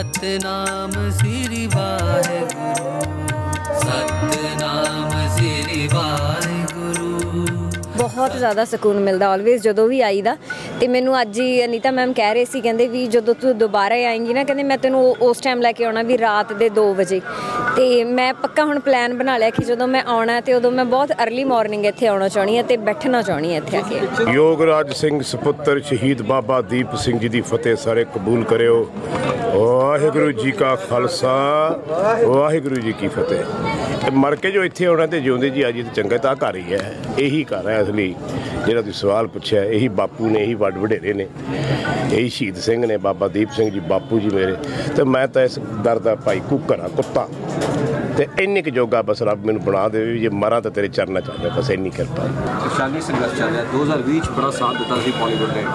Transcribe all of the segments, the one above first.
सतनाम श्री वाहेगुरु, सतनाम श्री वाहेगुरु। बहुत ज़्यादा ਸਕੂਨ ਮਿਲਦਾ ਆਲਵੇਜ਼ ਜਦੋਂ ਵੀ ਆਈਦਾ। ਤੇ ਮੈਨੂੰ ਅੱਜ ਹੀ ਅਨੀਤਾ ਮੈਮ ਕਹਿ ਰਹੇ ਸੀ, ਕਹਿੰਦੇ ਵੀ ਜਦੋਂ ਤੂੰ ਦੁਬਾਰਾ ਆਏਂਗੀ ਨਾ, ਕਹਿੰਦੇ ਮੈਂ ਤੈਨੂੰ ਉਸ ਟਾਈਮ ਲੈ ਕੇ ਆਉਣਾ ਵੀ ਰਾਤ ਦੇ 2 ਵਜੇ। ਤੇ ਮੈਂ ਪੱਕਾ ਹੁਣ ਪਲਾਨ ਬਣਾ ਲਿਆ ਕਿ ਜਦੋਂ ਮੈਂ ਆਉਣਾ ਤੇ ਉਦੋਂ ਮੈਂ ਬਹੁਤ अर्ਲੀ ਮਾਰਨਿੰਗ ਇੱਥੇ ਆਉਣਾ ਚਾਹੁੰਦੀ ਹਾਂ ਤੇ ਬੈਠਣਾ ਚਾਹੁੰਦੀ ਹਾਂ ਇੱਥੇ ਆ ਕੇ। ਯੋਗਰਾਜ ਸਿੰਘ ਸਪੁੱਤਰ ਸ਼ਹੀਦ ਬਾਬਾ ਦੀਪ ਸਿੰਘ ਜੀ ਦੀ ਫਤਿਹ ਸਾਰੇ ਕਬੂਲ ਕਰਿਓ। ਵਾਹਿਗੁਰੂ ਜੀ ਕਾ ਖਾਲਸਾ, ਵਾਹਿਗੁਰੂ ਜੀ ਕੀ ਫਤਿਹ। ਮਰ ਕੇ ਜੋ ਇੱਥੇ ਆਉਣਾ ਤੇ ਜਿਉਂਦੇ ਜੀ ਅੱਜ ਚੰਗਾ ਤਾਂ ਘਰ ਹੀ ਹੈ, ਇਹੀ ਘਰ ਹੈ ਅਸਲੀ। ਜਿਹੜਾ ਤੁਸੀਂ ਸਵਾਲ ਪੁੱਛਿਆ, ਇਹੀ ਬਾਪੂ ਨੇ, ਇਹੀ ਵੱਡ ਵਡੇਰੇ ਨੇ, ਇਹੀ ਸ਼ਹੀਦ ਸਿੰਘ ਨੇ, ਬਾਬਾ ਦੀਪ ਸਿੰਘ ਜੀ ਬਾਪੂ ਜੀ ਮੇਰੇ। ਤੇ ਮੈਂ ਤਾਂ ਇਸ ਦਰ ਦਾ ਭਾਈ ਕੁੱਕਰ ਹਾਂ, ਕੁੱਤਾ। ਤੇ ਇੰਨੀ ਕੁ ਜੋਗਾ ਬਸ ਰੱਬ ਮੈਨੂੰ ਬਣਾ ਦੇਵੇ, ਜੇ ਮਰਾਂ ਤਾਂ ਤੇਰੇ ਚਰਨਾਂ ਚ ਆ ਜਾ, ਬਸ ਇੰਨੀ ਕਿਰਪਾ। ਸ਼ਾਨੀ ਸੰਘਰਸ਼ ਚੱਲ ਰਿਹਾ 2020 ਚ ਬੜਾ ਸਾਥ ਦਿੱਤਾ ਸੀ ਬਾਲੀਵੁੱਡ ਨੇ,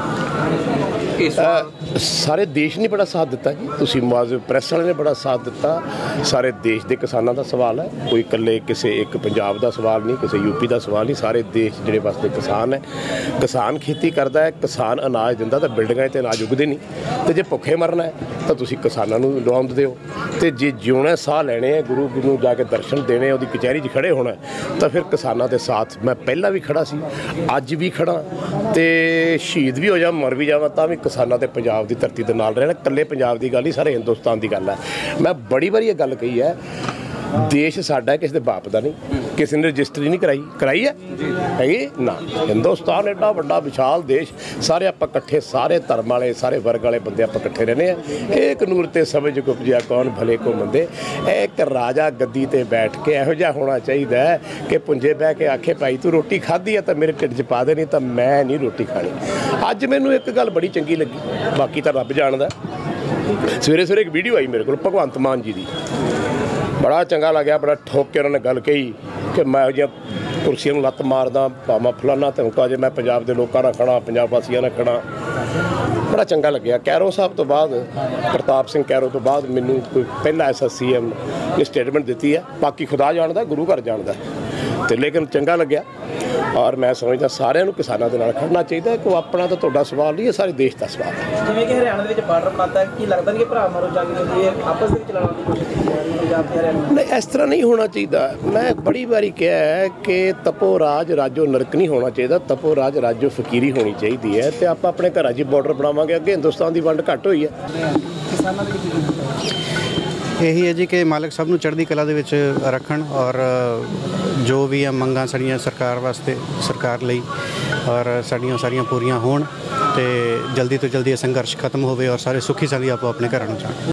ਸਾਰੇ ਦੇਸ਼ ਨੇ ਬੜਾ ਸਾਥ ਦਿੱਤਾ ਜੀ। ਤੁਸੀਂ ਮੁਆਜ਼ਿਬ ਪ੍ਰੈਸ ਵਾਲੇ ਨੇ ਬੜਾ ਸਾਥ ਦਿੱਤਾ। ਸਾਰੇ ਦੇਸ਼ ਦੇ ਕਿਸਾਨਾਂ ਦਾ ਸਵਾਲ ਹੈ, ਕੋਈ ਇਕੱਲੇ ਕਿਸੇ ਇੱਕ ਪੰਜਾਬ ਦਾ ਸਵਾਲ ਨਹੀਂ, ਕਿਸੇ ਯੂਪੀ ਦਾ ਸਵਾਲ ਨਹੀਂ। ਸਾਰੇ ਦੇਸ਼ ਜਿਹੜੇ ਵਾਸਤੇ ਕਿਸਾਨ ਹੈ, ਕਿਸਾਨ ਖੇਤੀ ਕਰਦਾ ਹੈ, ਕਿਸਾਨ ਅਨਾਜ ਦਿੰਦਾ ਤਾਂ ਬਿਲਡਿੰਗਾਂ 'ਤੇ ਅਨਾਜ ਉਗਦੇ ਨਹੀਂ। ਅਤੇ ਜੇ ਭੁੱਖੇ ਮਰਨਾ ਹੈ ਤਾਂ ਤੁਸੀਂ ਕਿਸਾਨਾਂ ਨੂੰ ਲਵਾਉਂਦ ਦਿਓ। ਅਤੇ ਜੇ ਜਿਉਣਾ ਸਾਹ ਲੈਣੇ ਹੈ, ਗੁਰੂ ਨੂੰ ਜਾ ਕੇ ਦਰਸ਼ਨ ਦੇਣੇ, ਉਹਦੀ ਕਚਹਿਰੀ 'ਚ ਖੜ੍ਹੇ ਹੋਣਾ, ਤਾਂ ਫਿਰ ਕਿਸਾਨਾਂ ਦੇ ਸਾਥ ਮੈਂ ਪਹਿਲਾਂ ਵੀ ਖੜ੍ਹਾ ਸੀ, ਅੱਜ ਵੀ ਖੜ੍ਹਾ। ਅਤੇ ਸ਼ਹੀਦ ਵੀ ਹੋ ਜਾ, ਮਰ ਵੀ ਜਾਵਾਂ, ਤਾਂ ਵੀ ਕਿਸਾਨਾਂ ਤੇ ਪੰਜਾਬ ਦੀ ਧਰਤੀ ਦੇ ਨਾਲ ਰਹਿਣਾ। ਇਕੱਲੇ ਪੰਜਾਬ ਦੀ ਗੱਲ ਨਹੀਂ, ਸਾਰੇ ਹਿੰਦੁਸਤਾਨ ਦੀ ਗੱਲ ਹੈ। ਮੈਂ ਬੜੀ ਵਾਰੀ ਇਹ ਗੱਲ ਕਹੀ ਹੈ, ਦੇਸ਼ ਸਾਡਾ ਕਿਸੇ ਦੇ ਬਾਪ ਦਾ ਨਹੀਂ, ਕਿਸੇ ਨੇ ਰਜਿਸਟਰੀ ਨਹੀਂ ਕਰਾਈ ਹੈ ਹੈਗੀ ਨਾ। ਹਿੰਦੁਸਤਾਨ ਐਡਾ ਵੱਡਾ ਵਿਸ਼ਾਲ ਦੇਸ਼, ਸਾਰੇ ਆਪਾਂ ਇਕੱਠੇ, ਸਾਰੇ ਧਰਮ ਵਾਲੇ, ਸਾਰੇ ਵਰਗ ਵਾਲੇ ਬੰਦੇ ਆਪਾਂ ਇਕੱਠੇ ਰਹਿੰਦੇ ਹਾਂ। ਇੱਕ ਨੂਰ ਤੇ ਸਮਝ ਉਪਜਿਆ ਕੌਣ ਭਲੇ ਕੋ ਮੰਦੇ। ਇੱਕ ਰਾਜਾ ਗੱਦੀ 'ਤੇ ਬੈਠ ਕੇ ਇਹੋ ਜਿਹਾ ਹੋਣਾ ਚਾਹੀਦਾ ਹੈ ਕਿ ਪੁੰਜੇ ਬਹਿ ਕੇ ਆਖੇ ਭਾਈ ਤੂੰ ਰੋਟੀ ਖਾਧੀ ਹੈ ਤਾਂ ਮੇਰੇ ਢਿੱਡ 'ਚ ਪਾ ਦੇ, ਨਹੀਂ ਤਾਂ ਮੈਂ ਨਹੀਂ ਰੋਟੀ ਖਾਣੀ। ਅੱਜ ਮੈਨੂੰ ਇੱਕ ਗੱਲ ਬੜੀ ਚੰਗੀ ਲੱਗੀ, ਬਾਕੀ ਤਾਂ ਰੱਬ ਜਾਣਦਾ। ਸਵੇਰੇ ਸਵੇਰੇ ਇੱਕ ਵੀਡੀਓ ਆਈ ਮੇਰੇ ਕੋਲ ਭਗਵੰਤ ਮਾਨ ਜੀ ਦੀ, ਬੜਾ ਚੰਗਾ ਲੱਗਿਆ। ਬੜਾ ਠੋਕ ਕੇ ਉਹਨਾਂ ਨੇ ਗੱਲ ਕਹੀ ਕਿ ਮੈਂ ਇਹੋ ਜਿਹੀਆਂ ਕੁਰਸੀਆਂ ਨੂੰ ਲੱਤ ਮਾਰਦਾ, ਭਾਵੇਂ ਫਲਾਨਾ ਧਮਕਾ, ਜੇ ਮੈਂ ਪੰਜਾਬ ਦੇ ਲੋਕਾਂ ਨਾਲ ਖੜਾ, ਪੰਜਾਬ ਵਾਸੀਆਂ ਨਾਲ ਖੜਾ। ਬੜਾ ਚੰਗਾ ਲੱਗਿਆ। ਕੈਰੋ ਸਾਹਿਬ ਤੋਂ ਬਾਅਦ, ਪ੍ਰਤਾਪ ਸਿੰਘ ਕੈਰੋ ਤੋਂ ਬਾਅਦ ਮੈਨੂੰ ਕੋਈ ਪਹਿਲਾ ਐਸਾ CM ਨੇ ਸਟੇਟਮੈਂਟ ਦਿੱਤੀ ਹੈ। ਬਾਕੀ ਖੁਦਾ ਜਾਣਦਾ, ਗੁਰੂ ਘਰ ਜਾਣਦਾ। ਅਤੇ ਲੇਕਿਨ ਚੰਗਾ ਲੱਗਿਆ। ਔਰ ਮੈਂ ਸਮਝਦਾ ਸਾਰਿਆਂ ਨੂੰ ਕਿਸਾਨਾਂ ਦੇ ਨਾਲ ਖੜਨਾ ਚਾਹੀਦਾ। ਕੋਈ ਆਪਣਾ ਤਾਂ ਤੁਹਾਡਾ ਸਵਾਲ ਨਹੀਂ, ਇਹ ਸਾਰੇ ਦੇਸ਼ ਦਾ ਸਵਾਲ ਹੈ। ਜਿਵੇਂ ਕਿ ਹਰਿਆਣਾ ਦੇ ਵਿੱਚ ਬਾਰਡਰ ਬਣਾਤਾ, ਕੀ ਲੱਗਦਾ ਕਿ ਭਰਾ ਮਾਰੋ ਜਾ ਕੇ ਆਪਸ ਦੇ ਵਿੱਚ ਲੜਾਉਣ ਦੀ ਕੋਸ਼ਿਸ਼ ਕੀਤੀ ਜਾ ਰਹੀ ਹੈ ਪੰਜਾਬ ਤੇ ਹਰਿਆਣਾ? ਨਹੀਂ, ਇਸ ਤਰ੍ਹਾਂ ਨਹੀਂ ਹੋਣਾ ਚਾਹੀਦਾ। ਮੈਂ ਬੜੀ ਵਾਰੀ ਕਿਹਾ ਹੈ ਕਿ ਤਪੋ ਰਾਜ ਰਾਜੋ ਨਰਕ ਨਹੀਂ ਹੋਣਾ ਚਾਹੀਦਾ, ਤਪੋ ਰਾਜ ਰਾਜੋ ਫਕੀਰੀ ਹੋਣੀ ਚਾਹੀਦੀ ਹੈ। ਅਤੇ ਆਪਾਂ ਆਪਣੇ ਘਰਾਂ 'ਚ ਬਾਰਡਰ ਬਣਾਵਾਂਗੇ। ਅੱਗੇ ਹਿੰਦੁਸਤਾਨ ਦੀ ਵੰਡ ਘੱਟ ਹੋਈ ਹੈ। ਕਿਸਾਨਾਂ ਦੇ ਇਹੀ ਹੈ ਜੀ ਕਿ ਮਾਲਕ ਸਭ ਨੂੰ ਚੜ੍ਹਦੀ ਕਲਾ ਦੇ ਵਿੱਚ ਰੱਖਣ, ਔਰ ਜੋ ਵੀ ਆ ਮੰਗਾਂ ਸਾਡੀਆਂ ਸਰਕਾਰ ਵਾਸਤੇ, ਸਰਕਾਰ ਲਈ, ਔਰ ਸਾਡੀਆਂ ਸਾਰੀਆਂ ਪੂਰੀਆਂ ਹੋਣ ਅਤੇ ਜਲਦੀ ਤੋਂ ਜਲਦੀ ਇਹ ਸੰਘਰਸ਼ ਖਤਮ ਹੋਵੇ ਔਰ ਸਾਰੇ ਸੁਖੀ ਸਾਂਦੀ ਆਪੋ ਆਪਣੇ ਘਰਾਂ ਨੂੰ ਜਾਣ।